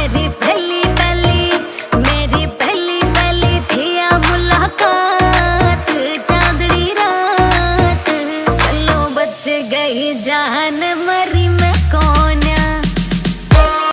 मेरी पहली पहली थी मुलाकात, चांदनी रात, चलो बच गई जान मरी।